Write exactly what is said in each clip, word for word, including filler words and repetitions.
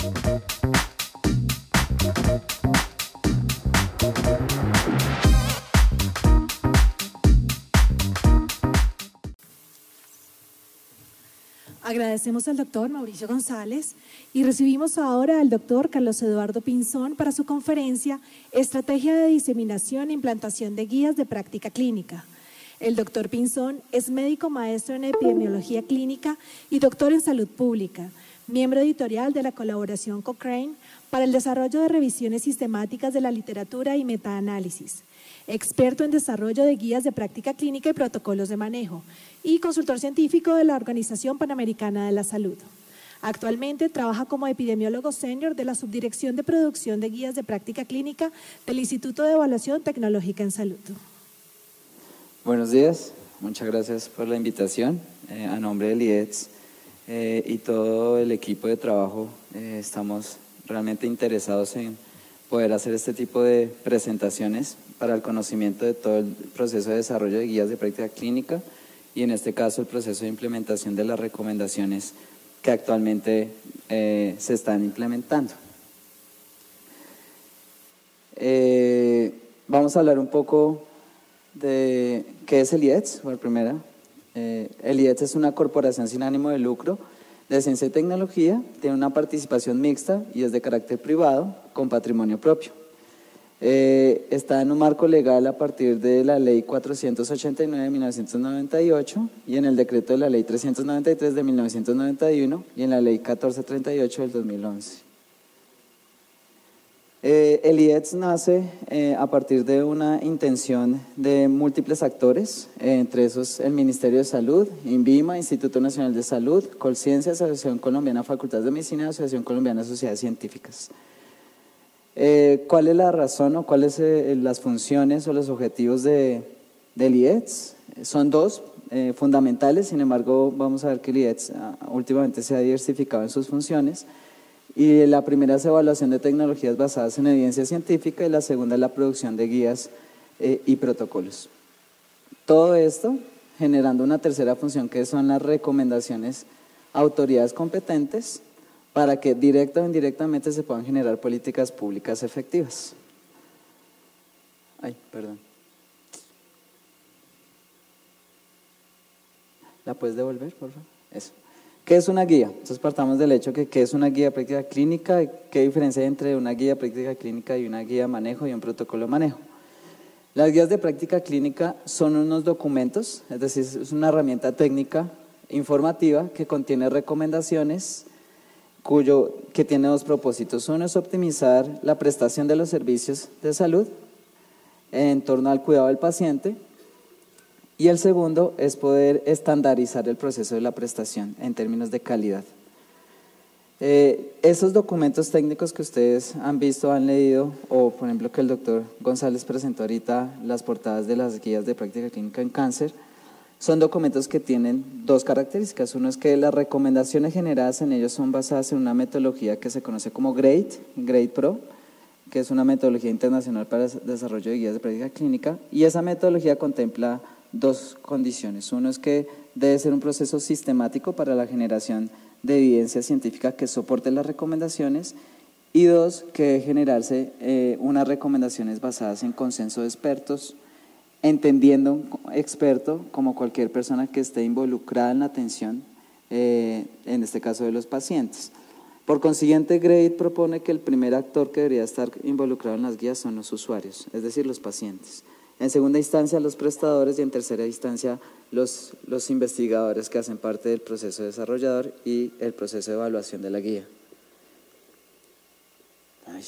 Agradecemos al doctor Mauricio González y recibimos ahora al doctor Carlos Eduardo Pinzón para su conferencia Estrategia de diseminación e implantación de guías de práctica clínica. El doctor Pinzón es médico maestro en epidemiología clínica y doctor en salud pública, miembro editorial de la colaboración Cochrane para el desarrollo de revisiones sistemáticas de la literatura y metaanálisis, experto en desarrollo de guías de práctica clínica y protocolos de manejo, y consultor científico de la Organización Panamericana de la Salud. Actualmente trabaja como epidemiólogo senior de la Subdirección de Producción de Guías de Práctica Clínica del Instituto de Evaluación Tecnológica en Salud. Buenos días, muchas gracias por la invitación. Eh, a nombre del I E T S eh, y todo el equipo de trabajo, eh, estamos realmente interesados en poder hacer este tipo de presentaciones para el conocimiento de todo el proceso de desarrollo de guías de práctica clínica y en este caso el proceso de implementación de las recomendaciones que actualmente eh, se están implementando. Eh, vamos a hablar un poco de qué es el I E T S, por primera. Eh, el I E T S es una corporación sin ánimo de lucro de ciencia y tecnología, tiene una participación mixta y es de carácter privado con patrimonio propio. Eh, está en un marco legal a partir de la Ley cuatrocientos ochenta y nueve de mil novecientos noventa y ocho y en el decreto de la Ley trescientos noventa y tres de mil novecientos noventa y uno y en la Ley catorce treinta y ocho del dos mil once. Eh, el I E T S nace eh, a partir de una intención de múltiples actores, eh, entre esos el Ministerio de Salud, INVIMA, Instituto Nacional de Salud, Colciencias, Asociación Colombiana de Facultades de Medicina y Asociación Colombiana de Sociedades Científicas. Eh, ¿Cuál es la razón o cuáles son eh, las funciones o los objetivos de, del I E T S? Son dos eh, fundamentales, sin embargo vamos a ver que el I E T S ah, últimamente se ha diversificado en sus funciones y la primera es evaluación de tecnologías basadas en evidencia científica y la segunda es la producción de guías eh, y protocolos. Todo esto generando una tercera función que son las recomendaciones a autoridades competentes para que directa o indirectamente se puedan generar políticas públicas efectivas. Ay, perdón. ¿La puedes devolver, por favor? Eso. ¿Qué es una guía? Entonces partamos del hecho que ¿qué es una guía de práctica clínica? ¿Qué diferencia hay entre una guía de práctica clínica y una guía de manejo y un protocolo de manejo? Las guías de práctica clínica son unos documentos, es decir, es una herramienta técnica informativa que contiene recomendaciones cuyo, que tiene dos propósitos. Uno es optimizar la prestación de los servicios de salud en torno al cuidado del paciente y el segundo es poder estandarizar el proceso de la prestación en términos de calidad. Eh, esos documentos técnicos que ustedes han visto, han leído, o por ejemplo que el doctor González presentó ahorita, las portadas de las guías de práctica clínica en cáncer, son documentos que tienen dos características. Uno es que las recomendaciones generadas en ellos son basadas en una metodología que se conoce como GRADE, GRADE Pro, que es una metodología internacional para el desarrollo de guías de práctica clínica, y esa metodología contempla dos condiciones. Uno es que debe ser un proceso sistemático para la generación de evidencia científica que soporte las recomendaciones, y dos, que debe generarse eh, unas recomendaciones basadas en consenso de expertos, entendiendo un experto como cualquier persona que esté involucrada en la atención, eh, en este caso de los pacientes. Por consiguiente, GRADE propone que el primer actor que debería estar involucrado en las guías son los usuarios, es decir, los pacientes. En segunda instancia, los prestadores y en tercera instancia, los, los investigadores que hacen parte del proceso desarrollador y el proceso de evaluación de la guía. Ay.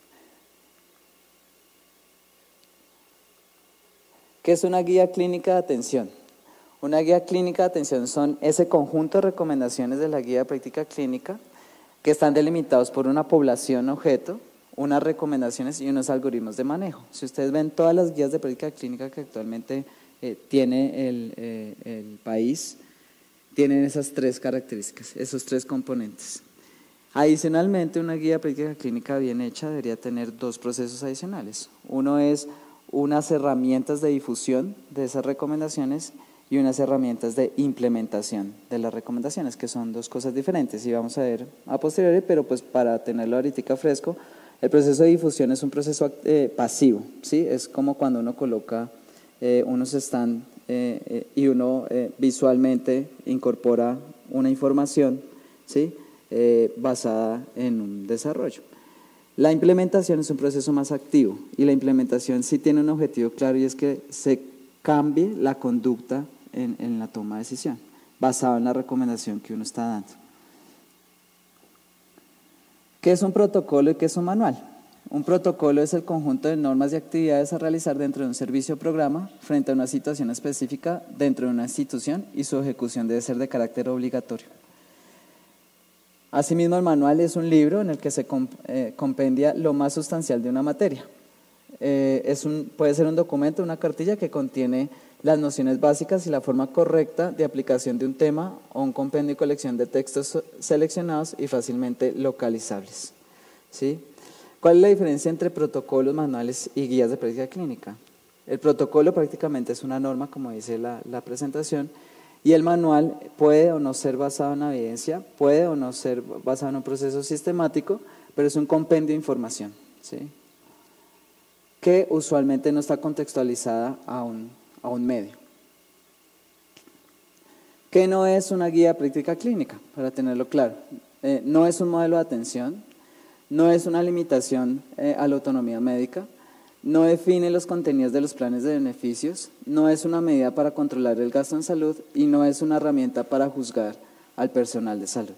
¿Qué es una guía clínica de atención? Una guía clínica de atención son ese conjunto de recomendaciones de la guía de práctica clínica que están delimitados por una población objeto, unas recomendaciones y unos algoritmos de manejo. Si ustedes ven todas las guías de práctica clínica que actualmente eh, tiene el, eh, el país, tienen esas tres características, esos tres componentes. Adicionalmente, una guía de práctica clínica bien hecha debería tener dos procesos adicionales. Uno es unas herramientas de difusión de esas recomendaciones y unas herramientas de implementación de las recomendaciones, que son dos cosas diferentes y vamos a ver a posteriori, pero pues para tenerlo ahorita fresco, el proceso de difusión es un proceso eh, pasivo, ¿sí? Es como cuando uno coloca eh, unos stand eh, eh, y uno eh, visualmente incorpora una información, ¿sí? eh, basada en un desarrollo. La implementación es un proceso más activo y la implementación sí tiene un objetivo claro y es que se cambie la conducta en, en la toma de decisión, basado en la recomendación que uno está dando. ¿Qué es un protocolo y qué es un manual? Un protocolo es el conjunto de normas y actividades a realizar dentro de un servicio o programa frente a una situación específica dentro de una institución y su ejecución debe ser de carácter obligatorio. Asimismo, el manual es un libro en el que se comp eh, compendia lo más sustancial de una materia. Eh, es un, puede ser un documento, una cartilla que contiene las nociones básicas y la forma correcta de aplicación de un tema o un compendio y colección de textos seleccionados y fácilmente localizables, ¿sí? ¿Cuál es la diferencia entre protocolos, manuales y guías de práctica clínica? El protocolo prácticamente es una norma, como dice la, la presentación, y el manual puede o no ser basado en evidencia, puede o no ser basado en un proceso sistemático, pero es un compendio de información, ¿sí? Que usualmente no está contextualizada a un, a un medio. ¿Qué no es una guía de práctica clínica? Para tenerlo claro, eh, no es un modelo de atención, no es una limitación eh, a la autonomía médica, no define los contenidos de los planes de beneficios, no es una medida para controlar el gasto en salud y no es una herramienta para juzgar al personal de salud.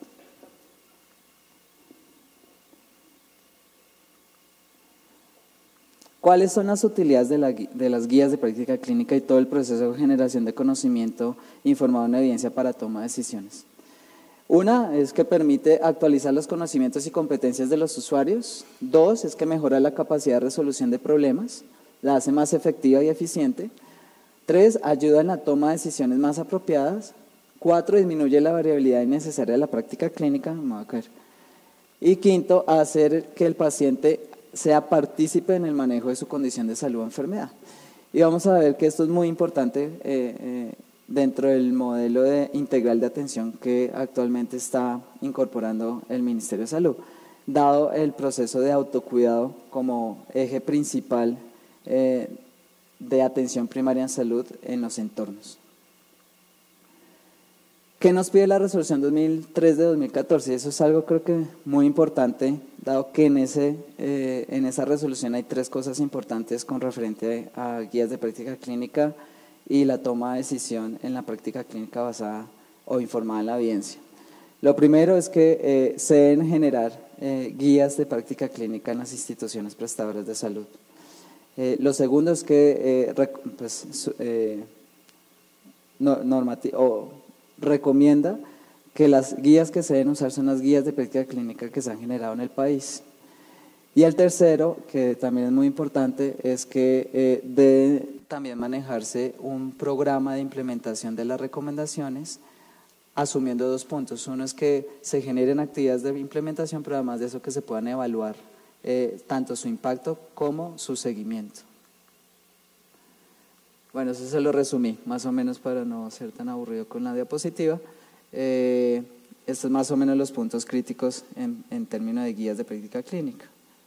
¿Cuáles son las utilidades de, la, de las guías de práctica clínica y todo el proceso de generación de conocimiento informado en evidencia para toma de decisiones? Una es que permite actualizar los conocimientos y competencias de los usuarios. Dos, es que mejora la capacidad de resolución de problemas, la hace más efectiva y eficiente. Tres, ayuda en la toma de decisiones más apropiadas. Cuatro, disminuye la variabilidad innecesaria de la práctica clínica. Me voy a caer. Y quinto, hacer que el paciente sea partícipe en el manejo de su condición de salud o enfermedad. Y vamos a ver que esto es muy importante eh, eh, dentro del modelo de, integral de atención que actualmente está incorporando el Ministerio de Salud, dado el proceso de autocuidado como eje principal eh, de atención primaria en salud en los entornos. ¿Qué nos pide la resolución dos mil tres de dos mil catorce? Eso es algo creo que muy importante, dado que en, ese, eh, en esa resolución hay tres cosas importantes con referente a guías de práctica clínica y la toma de decisión en la práctica clínica basada o informada en la evidencia. Lo primero es que eh, se deben generar eh, guías de práctica clínica en las instituciones prestadoras de salud. Eh, lo segundo es que eh, pues, eh, no, o recomienda que las guías que se deben usar son las guías de práctica clínica que se han generado en el país. Y el tercero, que también es muy importante, es que eh, debe también manejarse un programa de implementación de las recomendaciones, asumiendo dos puntos. Uno es que se generen actividades de implementación, pero además de eso que se puedan evaluar eh, tanto su impacto como su seguimiento. Bueno, eso se lo resumí, más o menos para no ser tan aburrido con la diapositiva. Eh, estos son más o menos los puntos críticos en, en términos de guías de práctica clínica.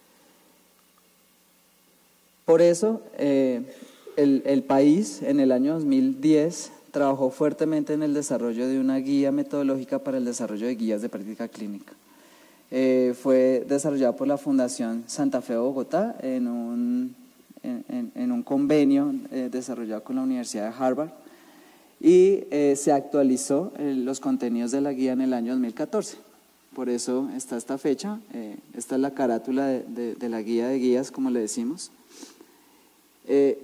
Por eso, eh, el, el país en el año dos mil diez trabajó fuertemente en el desarrollo de una guía metodológica para el desarrollo de guías de práctica clínica. Eh, fue desarrollada por la Fundación Santa Fe de Bogotá en un, en, en, en un convenio eh, desarrollado con la Universidad de Harvard y eh, se actualizó eh, los contenidos de la guía en el año dos mil catorce. Por eso está esta fecha, eh, esta es la carátula de, de, de la guía de guías, como le decimos. Eh,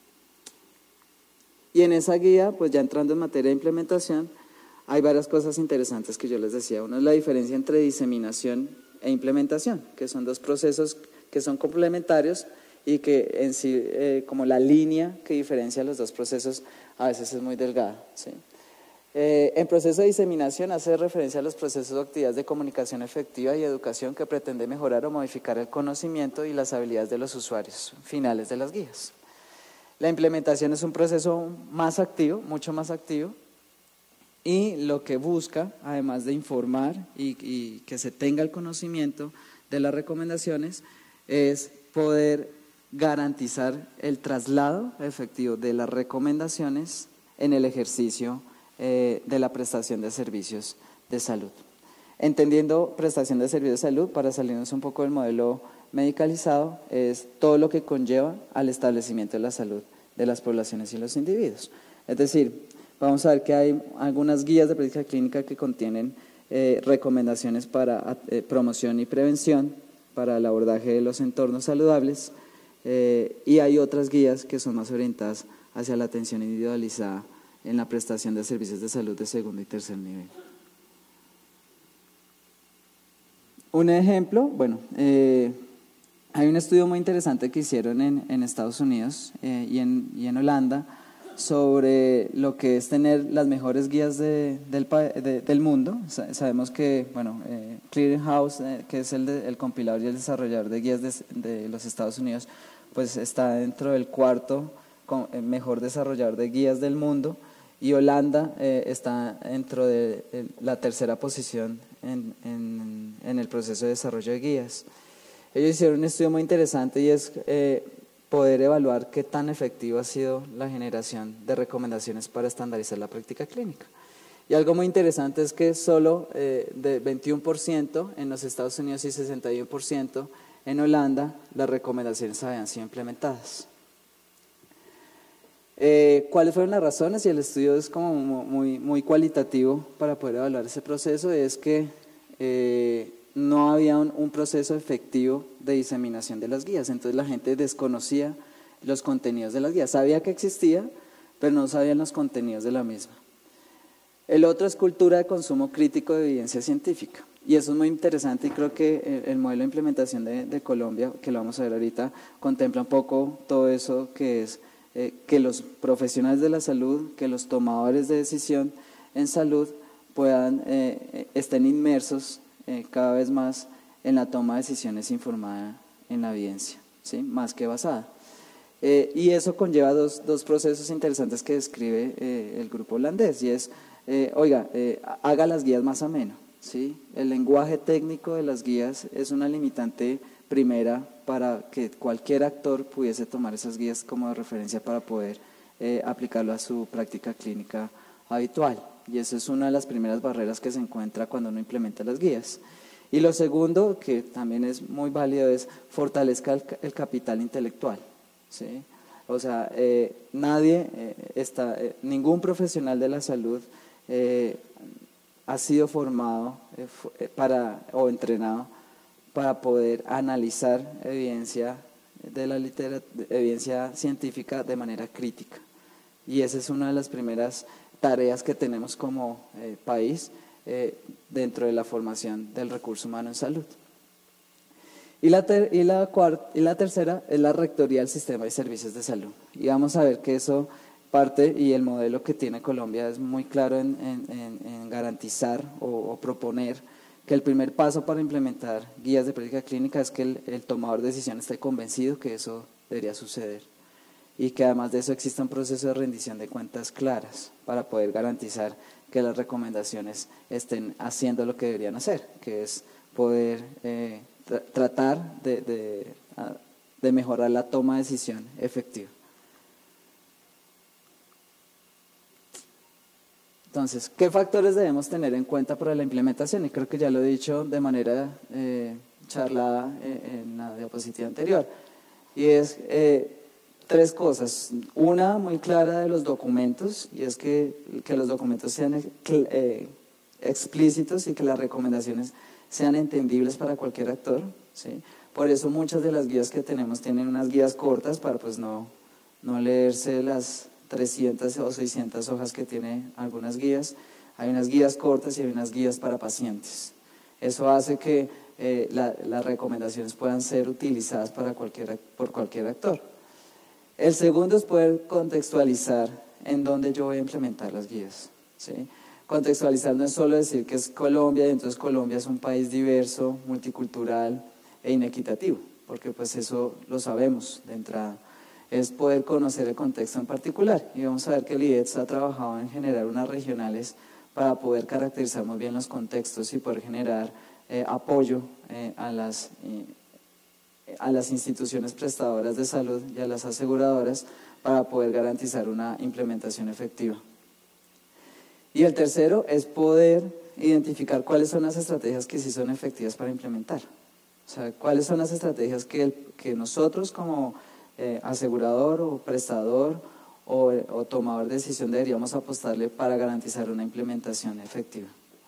y en esa guía, pues ya entrando en materia de implementación, hay varias cosas interesantes que yo les decía. Una es la diferencia entre diseminación e implementación, que son dos procesos que son complementarios y que en sí, eh, como la línea que diferencia los dos procesos, a veces es muy delgada, ¿sí? Eh, en proceso de diseminación hace referencia a los procesos o actividades de comunicación efectiva y educación que pretende mejorar o modificar el conocimiento y las habilidades de los usuarios finales de las guías. La implementación es un proceso más activo, mucho más activo, y lo que busca, además de informar y, y que se tenga el conocimiento de las recomendaciones, es poder garantizar el traslado efectivo de las recomendaciones en el ejercicio eh, de la prestación de servicios de salud. Entendiendo prestación de servicios de salud, para salirnos un poco del modelo medicalizado, es todo lo que conlleva al establecimiento de la salud de las poblaciones y los individuos. Es decir, vamos a ver que hay algunas guías de práctica clínica que contienen eh, recomendaciones para eh, promoción y prevención, para el abordaje de los entornos saludables, eh, y hay otras guías que son más orientadas hacia la atención individualizada en la prestación de servicios de salud de segundo y tercer nivel. Un ejemplo, bueno, eh, hay un estudio muy interesante que hicieron en, en Estados Unidos eh, y, en, y en Holanda sobre lo que es tener las mejores guías de, del, de, del mundo. Sabemos que, bueno, eh, Clearinghouse, eh, que es el, de, el compilador y el desarrollador de guías de, de los Estados Unidos, pues está dentro del cuarto con, eh, mejor desarrollador de guías del mundo, y Holanda eh, está dentro de, de la tercera posición en, en, en el proceso de desarrollo de guías. Ellos hicieron un estudio muy interesante y es eh, poder evaluar qué tan efectiva ha sido la generación de recomendaciones para estandarizar la práctica clínica. Y algo muy interesante es que solo eh, de veintiuno por ciento en los Estados Unidos y sesenta y uno por ciento en Holanda las recomendaciones habían sido implementadas. Eh, ¿Cuáles fueron las razones? Y el estudio es como muy, muy cualitativo para poder evaluar ese proceso. Es que eh, no había un, un proceso efectivo de diseminación de las guías, entonces la gente desconocía los contenidos de las guías, sabía que existía, pero no sabían los contenidos de la misma. El otro es cultura de consumo crítico de evidencia científica, y eso es muy interesante, y creo que el, el modelo de implementación de, de Colombia, que lo vamos a ver ahorita, contempla un poco todo eso, que es eh, que los profesionales de la salud, que los tomadores de decisión en salud puedan, eh, estén inmersos Eh, cada vez más en la toma de decisiones informada en la evidencia, ¿sí? Más que basada. Eh, y eso conlleva dos, dos procesos interesantes que describe eh, el grupo holandés, y es, eh, oiga, eh, haga las guías más ameno, ¿sí? El lenguaje técnico de las guías es una limitante primera para que cualquier actor pudiese tomar esas guías como de referencia para poder eh, aplicarlo a su práctica clínica habitual. Y esa es una de las primeras barreras que se encuentra cuando uno implementa las guías. Y lo segundo, que también es muy válido, es fortalezca el, el capital intelectual, ¿sí? O sea, eh, nadie eh, está, eh, ningún profesional de la salud eh, ha sido formado eh, para, o entrenado para poder analizar evidencia de la literatura, evidencia científica de manera crítica. Y esa es una de las primeras tareas que tenemos como eh, país eh, dentro de la formación del recurso humano en salud. Y la, ter, y, la cuart, y la tercera es la rectoría del sistema de servicios de salud. Y vamos a ver que eso parte, y el modelo que tiene Colombia es muy claro en, en, en, en garantizar o, o proponer que el primer paso para implementar guías de práctica clínica es que el, el tomador de decisión esté convencido que eso debería suceder, y que además de eso exista un proceso de rendición de cuentas claras para poder garantizar que las recomendaciones estén haciendo lo que deberían hacer, que es poder eh, tra tratar de, de, de mejorar la toma de decisión efectiva. Entonces, ¿qué factores debemos tener en cuenta para la implementación? Y creo que ya lo he dicho de manera eh, charlada eh, en la diapositiva anterior, y es eh, tres cosas. Una muy clara de los documentos, y es que, que los documentos sean eh, explícitos y que las recomendaciones sean entendibles para cualquier actor, ¿sí? Por eso muchas de las guías que tenemos tienen unas guías cortas para pues no, no leerse las trescientas o seiscientas hojas que tiene algunas guías. Hay unas guías cortas y hay unas guías para pacientes. Eso hace que eh, la, las recomendaciones puedan ser utilizadas para cualquier, por cualquier actor. El segundo es poder contextualizar en dónde yo voy a implementar las guías, ¿sí? Contextualizar no es solo decir que es Colombia, y entonces Colombia es un país diverso, multicultural e inequitativo, porque pues eso lo sabemos de entrada. es poder conocer el contexto en particular. Y vamos a ver que el I D E T S ha trabajado en generar unas regionales para poder caracterizar muy bien los contextos y poder generar eh, apoyo eh, a, las, eh, a las instituciones prestadoras de salud y a las aseguradoras para poder garantizar una implementación efectiva. Y el tercero es poder identificar cuáles son las estrategias que sí son efectivas para implementar. O sea, cuáles son las estrategias que, el, que nosotros como eh, asegurador o prestador o, o tomador de decisión deberíamos apostarle para garantizar una implementación efectiva.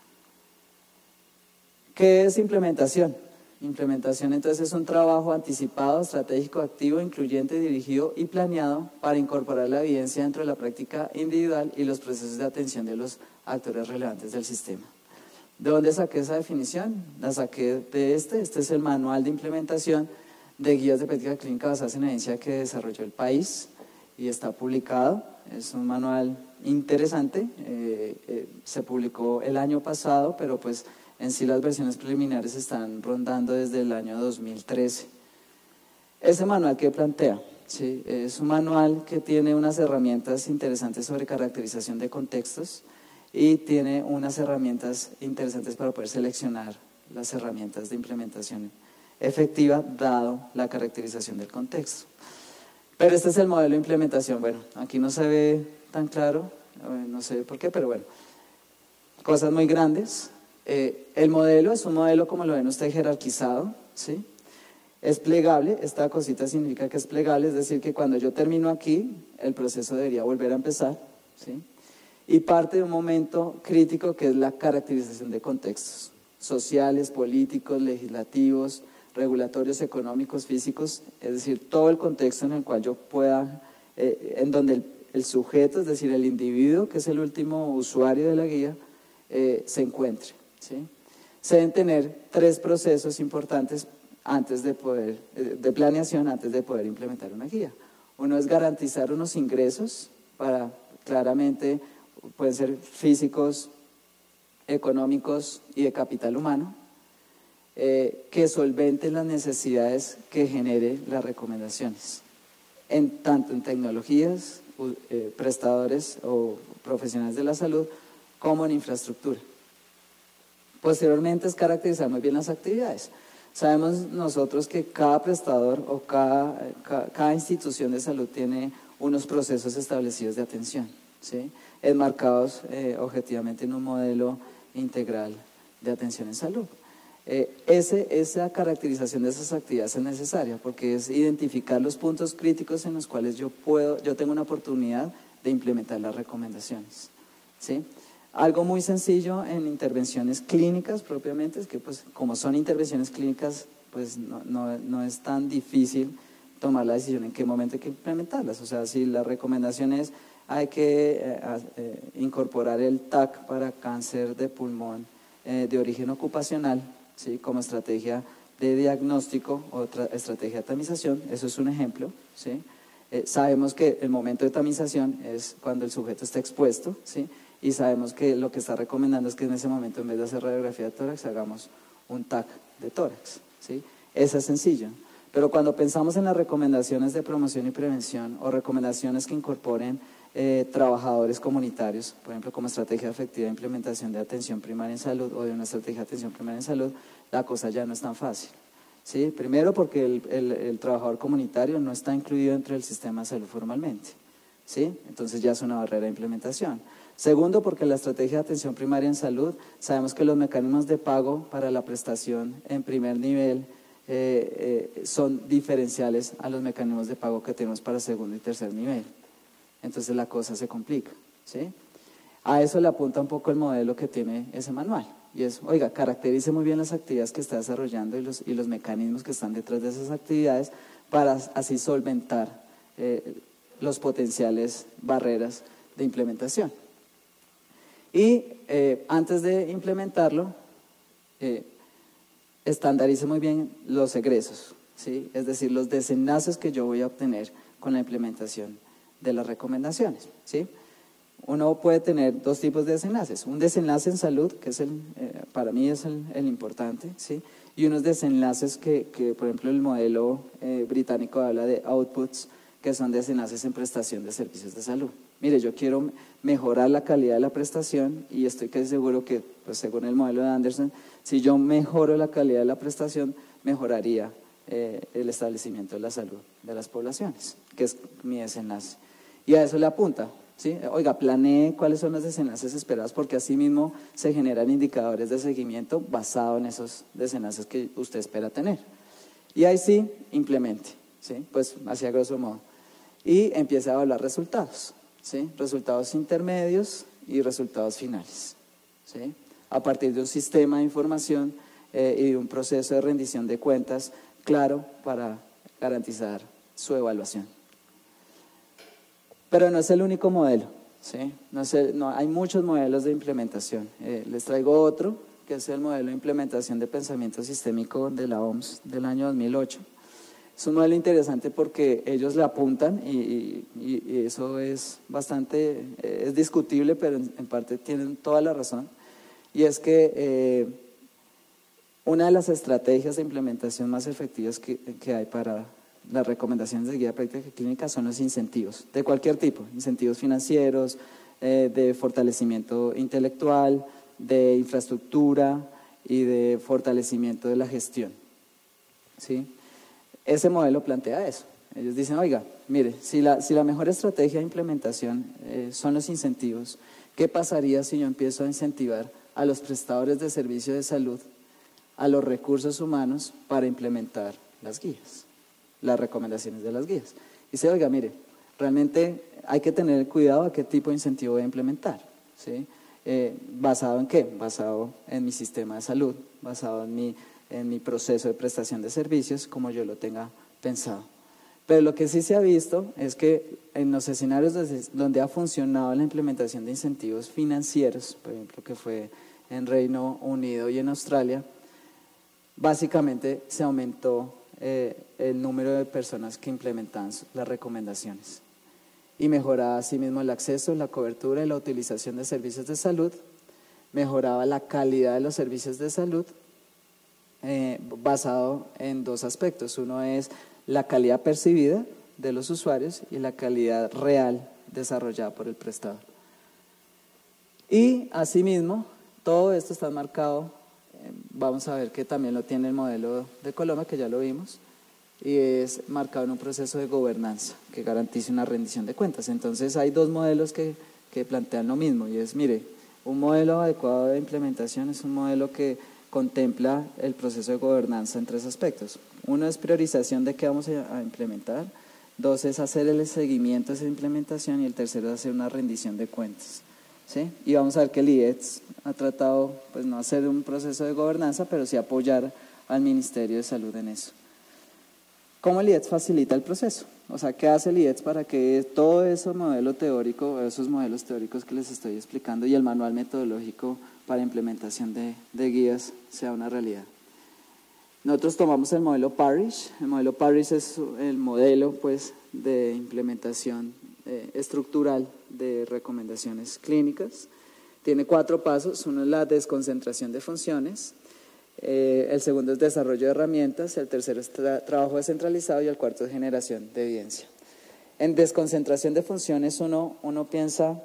¿Qué es implementación? Implementación entonces es un trabajo anticipado, estratégico, activo, incluyente, dirigido y planeado para incorporar la evidencia dentro de la práctica individual y los procesos de atención de los actores relevantes del sistema. ¿De dónde saqué esa definición? La saqué de este, este es el manual de implementación de guías de práctica clínica basadas en evidencia que desarrolló el país y está publicado. Es un manual interesante, eh, eh, se publicó el año pasado, pero pues en sí las versiones preliminares están rondando desde el año dos mil trece. Ese manual que plantea, ¿sí? Es un manual que tiene unas herramientas interesantes sobre caracterización de contextos y tiene unas herramientas interesantes para poder seleccionar las herramientas de implementación efectiva dado la caracterización del contexto. Pero este es el modelo de implementación. Bueno, aquí no se ve tan claro, no sé por qué, pero bueno, cosas muy grandes. Eh, el modelo es un modelo, como lo ven ustedes, jerarquizado, ¿sí? Es plegable, esta cosita significa que es plegable, es decir, que cuando yo termino aquí, el proceso debería volver a empezar, ¿sí? Y parte de un momento crítico que es la caracterización de contextos sociales, políticos, legislativos, regulatorios, económicos, físicos, es decir, todo el contexto en el cual yo pueda, eh, en donde el, el sujeto, es decir, el individuo, que es el último usuario de la guía, eh, se encuentre, ¿sí? Se deben tener tres procesos importantes antes de poder, de planeación antes de poder implementar una guía. Uno es garantizar unos ingresos para, claramente, pueden ser físicos, económicos y de capital humano, eh, que solventen las necesidades que genere las recomendaciones, en, tanto en tecnologías, eh, prestadores o profesionales de la salud, como en infraestructura. Posteriormente es caracterizar muy bien las actividades. Sabemos nosotros que cada prestador o cada, cada, cada institución de salud tiene unos procesos establecidos de atención, ¿sí? Enmarcados eh, objetivamente en un modelo integral de atención en salud. Eh, ese, esa caracterización de esas actividades es necesaria porque es identificar los puntos críticos en los cuales yo, puedo, yo tengo una oportunidad de implementar las recomendaciones, ¿sí? Algo muy sencillo en intervenciones clínicas propiamente es que, pues, como son intervenciones clínicas, pues no, no, no es tan difícil tomar la decisión en qué momento hay que implementarlas. O sea, si la recomendación es hay que eh, eh, incorporar el T A C para cáncer de pulmón eh, de origen ocupacional, ¿sí? Como estrategia de diagnóstico o estrategia de tamización, eso es un ejemplo, ¿sí? Eh, sabemos que el momento de tamización es cuando el sujeto está expuesto, ¿sí? Y sabemos que lo que está recomendando es que en ese momento, en vez de hacer radiografía de tórax, hagamos un T A C de tórax, ¿sí? Eso es sencillo. Pero cuando pensamos en las recomendaciones de promoción y prevención o recomendaciones que incorporen eh, trabajadores comunitarios, por ejemplo, como estrategia efectiva de implementación de atención primaria en salud o de una estrategia de atención primaria en salud, la cosa ya no es tan fácil, ¿sí? Primero porque el, el, el trabajador comunitario no está incluido dentro del sistema de salud formalmente, ¿sí? Entonces ya es una barrera de implementación. Segundo, porque la estrategia de atención primaria en salud, sabemos que los mecanismos de pago para la prestación en primer nivel eh, eh, son diferenciales a los mecanismos de pago que tenemos para segundo y tercer nivel. Entonces la cosa se complica, ¿sí? A eso le apunta un poco el modelo que tiene ese manual. Y es, oiga, caracterice muy bien las actividades que está desarrollando y los, y los mecanismos que están detrás de esas actividades para así solventar eh, los potenciales barreras de implementación. Y eh, antes de implementarlo, eh, estandarice muy bien los egresos, ¿sí? Es decir, los desenlaces que yo voy a obtener con la implementación de las recomendaciones, ¿sí? Uno puede tener dos tipos de desenlaces, un desenlace en salud, que es el, eh, para mí es el, el importante, ¿sí? Y unos desenlaces que, que, por ejemplo, el modelo eh, británico habla de outputs, que son desenlaces en prestación de servicios de salud. Mire, yo quiero mejorar la calidad de la prestación y estoy casi seguro que, pues, según el modelo de Anderson, si yo mejoro la calidad de la prestación, mejoraría eh, el establecimiento de la salud de las poblaciones, que es mi desenlace. Y a eso le apunta, ¿sí? Oiga, planee cuáles son los desenlaces esperados, porque así mismo se generan indicadores de seguimiento basado en esos desenlaces que usted espera tener. Y ahí sí, implemente, ¿sí? Pues así a grosso modo. Y empiece a evaluar resultados, ¿sí? Resultados intermedios y resultados finales, ¿sí? A partir de un sistema de información eh, y de un proceso de rendición de cuentas claro para garantizar su evaluación. Pero no es el único modelo, ¿sí? No es el, no, hay muchos modelos de implementación. Eh, les traigo otro, que es el modelo de implementación de pensamiento sistémico de la O M S del año dos mil ocho. Es un modelo interesante porque ellos le apuntan y, y, y eso es bastante, eh, es discutible, pero en, en parte tienen toda la razón. Y es que eh, una de las estrategias de implementación más efectivas que, que hay para las recomendaciones de guía de práctica clínica son los incentivos, de cualquier tipo, incentivos financieros, eh, de fortalecimiento intelectual, de infraestructura y de fortalecimiento de la gestión, ¿sí? Ese modelo plantea eso. Ellos dicen, oiga, mire, si la, si la mejor estrategia de implementación eh, son los incentivos, ¿qué pasaría si yo empiezo a incentivar a los prestadores de servicios de salud, a los recursos humanos para implementar las guías, las recomendaciones de las guías? Y dice, oiga, mire, realmente hay que tener cuidado a qué tipo de incentivo voy a implementar, ¿sí? Eh, ¿Basado en qué? Basado en mi sistema de salud, basado en mi, en mi proceso de prestación de servicios, como yo lo tenga pensado. Pero lo que sí se ha visto es que en los escenarios donde ha funcionado la implementación de incentivos financieros, por ejemplo, que fue en Reino Unido y en Australia, básicamente se aumentó eh, el número de personas que implementaban las recomendaciones y mejoraba asimismo el acceso, la cobertura y la utilización de servicios de salud, mejoraba la calidad de los servicios de salud eh, basado en dos aspectos. Uno es la calidad percibida de los usuarios y la calidad real desarrollada por el prestador. Y asimismo, todo esto está marcado, eh, vamos a ver que también lo tiene el modelo de Colombia, que ya lo vimos, y es marcado en un proceso de gobernanza que garantice una rendición de cuentas. Entonces hay dos modelos que, que plantean lo mismo, y es, mire, un modelo adecuado de implementación es un modelo que contempla el proceso de gobernanza en tres aspectos. Uno es priorización de qué vamos a implementar, dos es hacer el seguimiento de esa implementación y el tercero es hacer una rendición de cuentas, ¿sí? Y vamos a ver que el I E T S ha tratado, pues no hacer un proceso de gobernanza, pero sí apoyar al Ministerio de Salud en eso. ¿Cómo el I E T S facilita el proceso? O sea, ¿qué hace el I E T S para que todo ese modelo teórico, esos modelos teóricos que les estoy explicando y el manual metodológico para implementación de, de guías sea una realidad? Nosotros tomamos el modelo Parrish. El modelo Parrish es el modelo, pues, de implementación eh, estructural de recomendaciones clínicas. Tiene cuatro pasos. Uno es la desconcentración de funciones. Eh, el segundo es desarrollo de herramientas, el tercero es tra trabajo descentralizado y el cuarto es generación de evidencia. En desconcentración de funciones uno, uno piensa,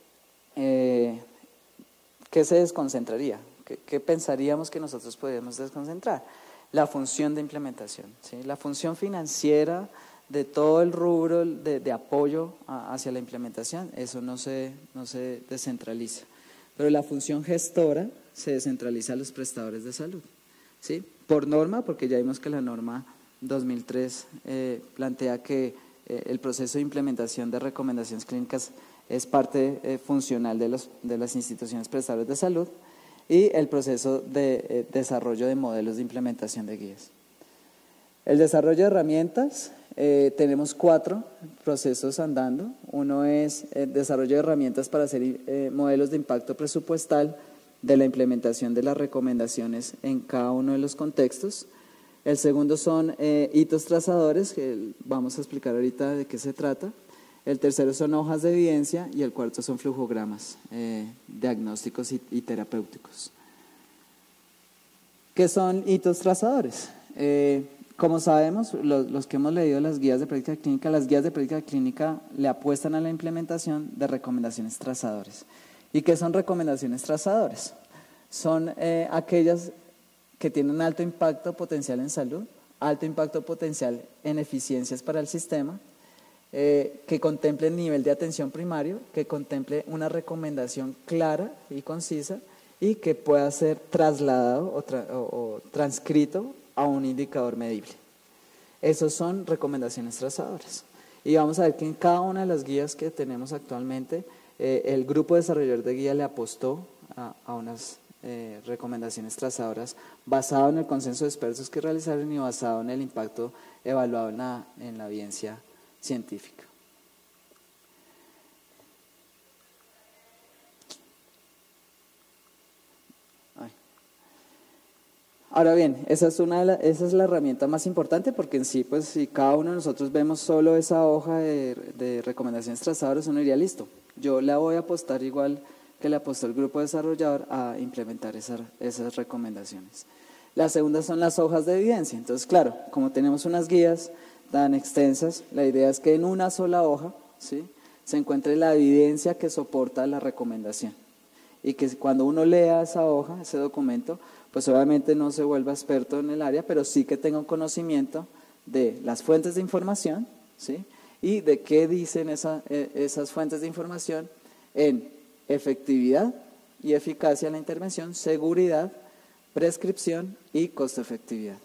eh, ¿qué se desconcentraría? ¿Qué, ¿Qué pensaríamos que nosotros podríamos desconcentrar? La función de implementación, ¿sí? La función financiera de todo el rubro de, de apoyo a, hacia la implementación, eso no se, no se descentraliza. Pero la función gestora se descentraliza a los prestadores de salud, ¿sí? Por norma, porque ya vimos que la norma dos mil tres eh, plantea que eh, el proceso de implementación de recomendaciones clínicas es parte eh, funcional de, los, de las instituciones prestadoras de salud, y el proceso de eh, desarrollo de modelos de implementación de guías. El desarrollo de herramientas, eh, tenemos cuatro procesos andando. Uno es el desarrollo de herramientas para hacer eh, modelos de impacto presupuestal de la implementación de las recomendaciones en cada uno de los contextos. El segundo son eh, hitos trazadores, que vamos a explicar ahorita de qué se trata. El tercero son hojas de evidencia y el cuarto son flujogramas eh, diagnósticos y, y terapéuticos. ¿Qué son hitos trazadores? Eh, como sabemos, los, los que hemos leído las guías de práctica clínica, las guías de práctica clínica le apuestan a la implementación de recomendaciones trazadoras. ¿Y qué son recomendaciones trazadoras? Son eh, aquellas que tienen alto impacto potencial en salud, alto impacto potencial en eficiencias para el sistema, eh, que contemple el nivel de atención primario, que contemple una recomendación clara y concisa y que pueda ser trasladado o, tra o, o transcrito a un indicador medible. Esos son recomendaciones trazadoras. Y vamos a ver que en cada una de las guías que tenemos actualmente, eh, el grupo desarrollador de guía le apostó a, a unas eh, recomendaciones trazadoras basado en el consenso de expertos que realizaron y basado en el impacto evaluado en la, en la evidencia científica. Ahora bien, esa es, una de la, esa es la herramienta más importante porque en sí, pues si cada uno de nosotros vemos solo esa hoja de, de recomendaciones trazadoras, uno diría, listo, yo la voy a apostar igual que le apostó el grupo desarrollador a implementar esa, esas recomendaciones. La segunda son las hojas de evidencia. Entonces, claro, como tenemos unas guías tan extensas, la idea es que en una sola hoja, ¿sí?, se encuentre la evidencia que soporta la recomendación. Y que cuando uno lea esa hoja, ese documento, pues obviamente no se vuelva experto en el área, pero sí que tenga un conocimiento de las fuentes de información, ¿sí?, y de qué dicen esa, esas fuentes de información en efectividad y eficacia de la intervención, seguridad, prescripción y costo-efectividad.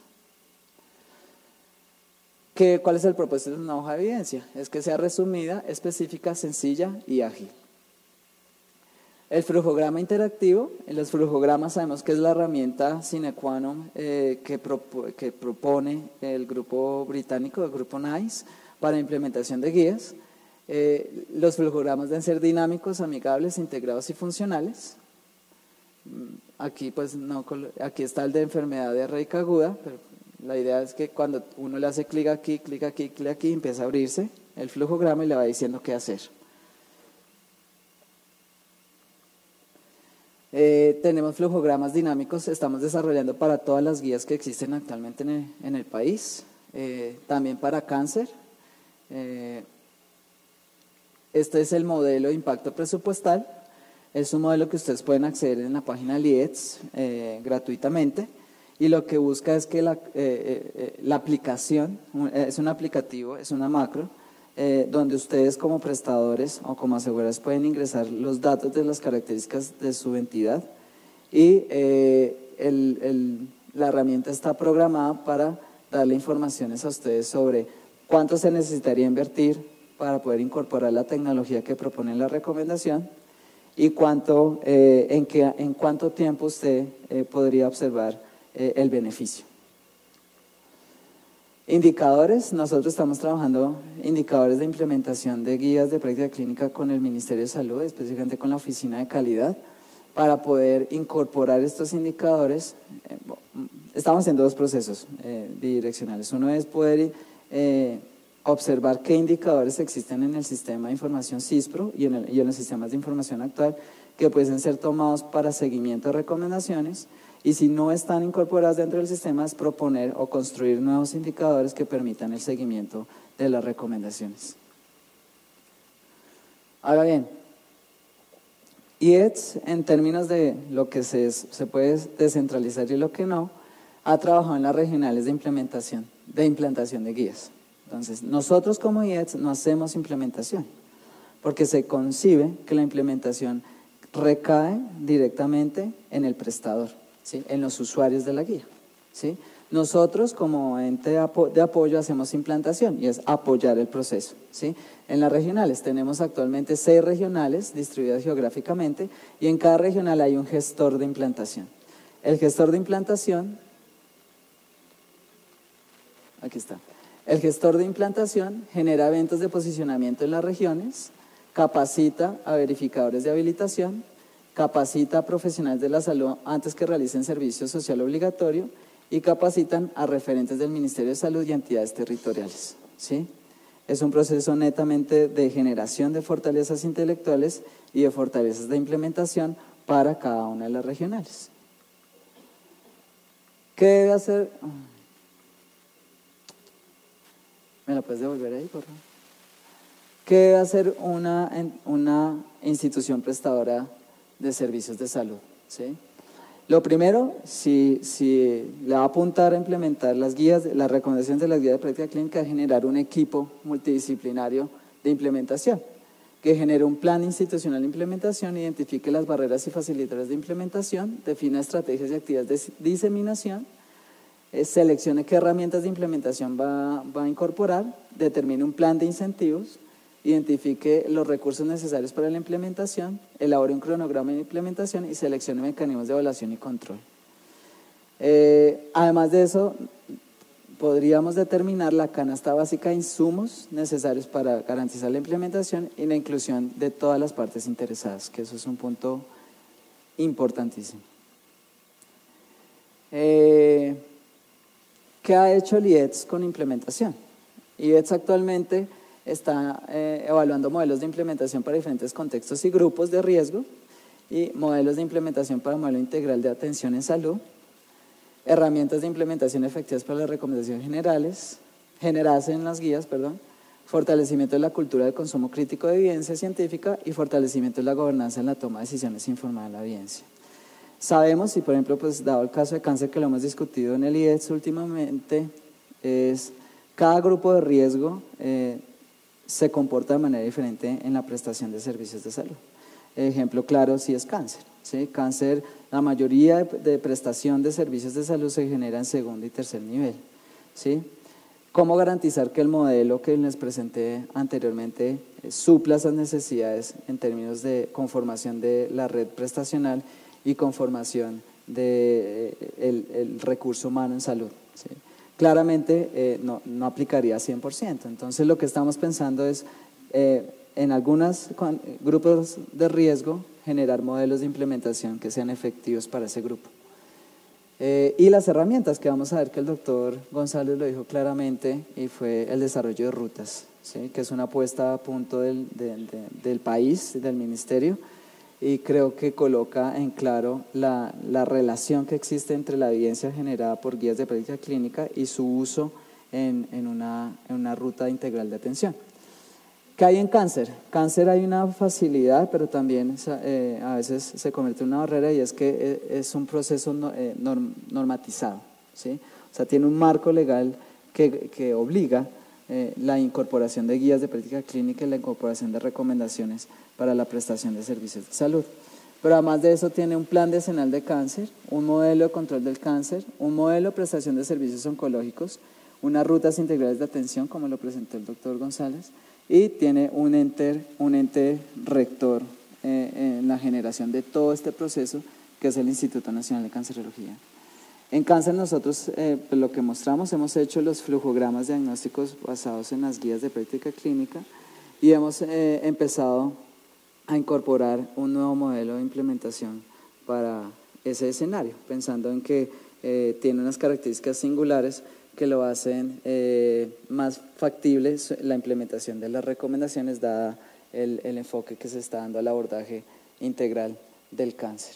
¿Cuál es el propósito de una hoja de evidencia? Es que sea resumida, específica, sencilla y ágil. El flujograma interactivo, en los flujogramas sabemos que es la herramienta sine qua non eh, que, propo, que propone el grupo británico, el grupo NICE, para implementación de guías. Eh, los flujogramas deben ser dinámicos, amigables, integrados y funcionales. Aquí, pues, no, aquí está el de enfermedad diarreica aguda, pero la idea es que cuando uno le hace clic aquí, clic aquí, clic aquí, empieza a abrirse el flujograma y le va diciendo qué hacer. Eh, tenemos flujogramas dinámicos, estamos desarrollando para todas las guías que existen actualmente en el, en el país, eh, también para cáncer. Eh, este es el modelo de impacto presupuestal, es un modelo que ustedes pueden acceder en la página del I E T S eh, gratuitamente, y lo que busca es que la, eh, eh, la aplicación, es un aplicativo, es una macro, Eh, donde ustedes como prestadores o como aseguradoras pueden ingresar los datos de las características de su entidad y eh, el, el, la herramienta está programada para darle informaciones a ustedes sobre cuánto se necesitaría invertir para poder incorporar la tecnología que propone la recomendación y cuánto, eh, en, qué, en cuánto tiempo usted eh, podría observar eh, el beneficio. Indicadores, nosotros estamos trabajando indicadores de implementación de guías de práctica clínica con el Ministerio de Salud, específicamente con la Oficina de Calidad, para poder incorporar estos indicadores. Estamos haciendo dos procesos eh, bidireccionales. Uno es poder eh, observar qué indicadores existen en el sistema de información CISPRO y en, el, y en los sistemas de información actual que pueden ser tomados para seguimiento de recomendaciones. Y si no están incorporadas dentro del sistema, es proponer o construir nuevos indicadores que permitan el seguimiento de las recomendaciones. Ahora bien, I E T S, en términos de lo que se, se puede descentralizar y lo que no, ha trabajado en las regionales de implementación, de implantación de guías. Entonces, nosotros como I E T S no hacemos implementación, porque se concibe que la implementación recae directamente en el prestador, ¿sí?, en los usuarios de la guía, ¿sí? Nosotros como ente de, apo de apoyo hacemos implantación y es apoyar el proceso, ¿sí? En las regionales tenemos actualmente seis regionales distribuidas geográficamente y en cada regional hay un gestor de implantación. El gestor de implantación, aquí está, el gestor de implantación genera eventos de posicionamiento en las regiones, capacita a verificadores de habilitación, capacita a profesionales de la salud antes que realicen servicio social obligatorio y capacitan a referentes del Ministerio de Salud y entidades territoriales, ¿sí? Es un proceso netamente de generación de fortalezas intelectuales y de fortalezas de implementación para cada una de las regionales. ¿Qué debe hacer? ¿Me la puedes devolver ahí, por favor? ¿Qué debe hacer una, una institución prestadora de servicios de salud? ¿Sí? Lo primero, si, si le va a apuntar a implementar las guías, las recomendaciones de las guías de práctica clínica, es generar un equipo multidisciplinario de implementación, que genere un plan institucional de implementación, identifique las barreras y facilitadores de implementación, defina estrategias y actividades de diseminación, eh, seleccione qué herramientas de implementación va, va a incorporar, determine un plan de incentivos, identifique los recursos necesarios para la implementación, elabore un cronograma de implementación y seleccione mecanismos de evaluación y control. Eh, además de eso, podríamos determinar la canasta básica de insumos necesarios para garantizar la implementación y la inclusión de todas las partes interesadas, que eso es un punto importantísimo. Eh, ¿Qué ha hecho el I E T S con implementación? I E T S actualmente está eh, evaluando modelos de implementación para diferentes contextos y grupos de riesgo y modelos de implementación para modelo integral de atención en salud, herramientas de implementación efectivas para las recomendaciones generales, generadas en las guías, perdón, fortalecimiento de la cultura de consumo crítico de evidencia científica y fortalecimiento de la gobernanza en la toma de decisiones informada en la evidencia. Sabemos, y por ejemplo, pues dado el caso de cáncer que lo hemos discutido en el I E T S últimamente, es cada grupo de riesgo eh, se comporta de manera diferente en la prestación de servicios de salud. Ejemplo claro, sí es cáncer. ¿sí? Cáncer, la mayoría de, de prestación de servicios de salud se genera en segundo y tercer nivel. ¿sí? ¿Cómo garantizar que el modelo que les presenté anteriormente eh, supla esas necesidades en términos de conformación de la red prestacional y conformación del de, eh, el recurso humano en salud? ¿sí? Claramente eh, no, no aplicaría a cien por ciento. Entonces lo que estamos pensando es eh, en algunos grupos de riesgo generar modelos de implementación que sean efectivos para ese grupo. Eh, y las herramientas que vamos a ver que el doctor González lo dijo claramente y fue el desarrollo de rutas, ¿sí? que es una puesta a punto del, de, de, del país, del ministerio, y creo que coloca en claro la, la relación que existe entre la evidencia generada por guías de práctica clínica y su uso en, en, una, en una ruta integral de atención. ¿Qué hay en cáncer? Cáncer hay una facilidad, pero también eh, a veces se convierte en una barrera y es que es un proceso no, eh, norm, normatizado, ¿sí? O sea, tiene un marco legal que, que obliga Eh, la incorporación de guías de práctica clínica y la incorporación de recomendaciones para la prestación de servicios de salud. Pero además de eso tiene un plan decenal de cáncer, un modelo de control del cáncer, un modelo de prestación de servicios oncológicos, unas rutas integrales de atención, como lo presentó el doctor González, y tiene un ente, un ente rector eh, en la generación de todo este proceso, que es el Instituto Nacional de Cancerología. En cáncer nosotros eh, pues lo que mostramos, hemos hecho los flujogramas diagnósticos basados en las guías de práctica clínica y hemos eh, empezado a incorporar un nuevo modelo de implementación para ese escenario, pensando en que eh, tiene unas características singulares que lo hacen eh, más factible la implementación de las recomendaciones dada el, el enfoque que se está dando al abordaje integral del cáncer.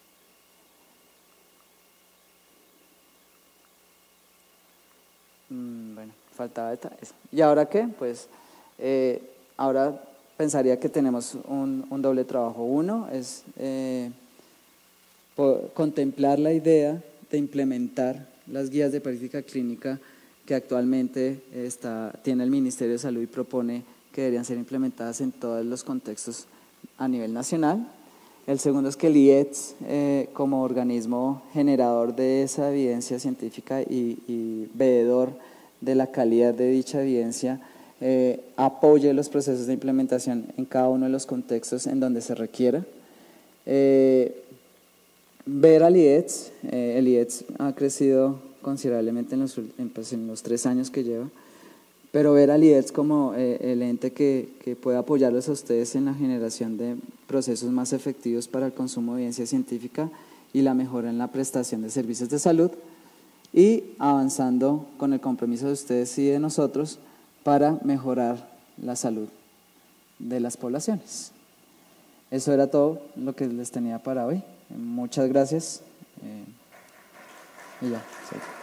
Bueno, faltaba eso. ¿Y ahora qué? Pues eh, ahora pensaría que tenemos un, un doble trabajo. Uno es eh, contemplar la idea de implementar las guías de práctica clínica que actualmente está, tiene el Ministerio de Salud y propone que deberían ser implementadas en todos los contextos a nivel nacional. El segundo es que el I E T S, eh, como organismo generador de esa evidencia científica y, y veedor de la calidad de dicha evidencia, eh, apoye los procesos de implementación en cada uno de los contextos en donde se requiera. Eh, ver al I E T S, eh, el I E T S ha crecido considerablemente en los, en, pues, en los tres años que lleva, pero ver al I E T S como eh, el ente que, que puede apoyarlos a ustedes en la generación de procesos más efectivos para el consumo de evidencia científica y la mejora en la prestación de servicios de salud y avanzando con el compromiso de ustedes y de nosotros para mejorar la salud de las poblaciones. Eso era todo lo que les tenía para hoy. Muchas gracias. Eh, y ya. Sí.